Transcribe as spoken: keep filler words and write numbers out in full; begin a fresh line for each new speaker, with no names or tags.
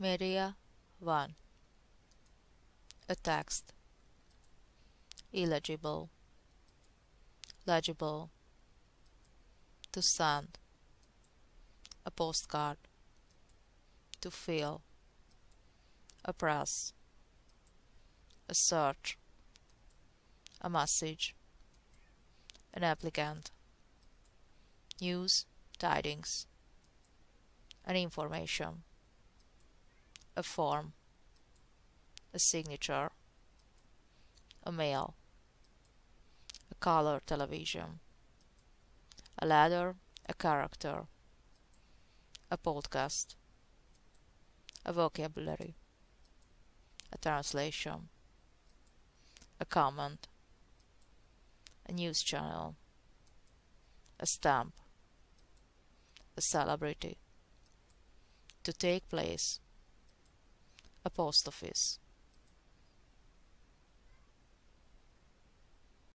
Media one. A text. Illegible. Legible. To send. A postcard. To fill. A press. A search. A message. An applicant. News, tidings. An information. A form. A signature. A mail. A color television. A letter, a character. A podcast. A vocabulary. A translation. A comment. A news channel. A stamp. A celebrity. To take place. A post office.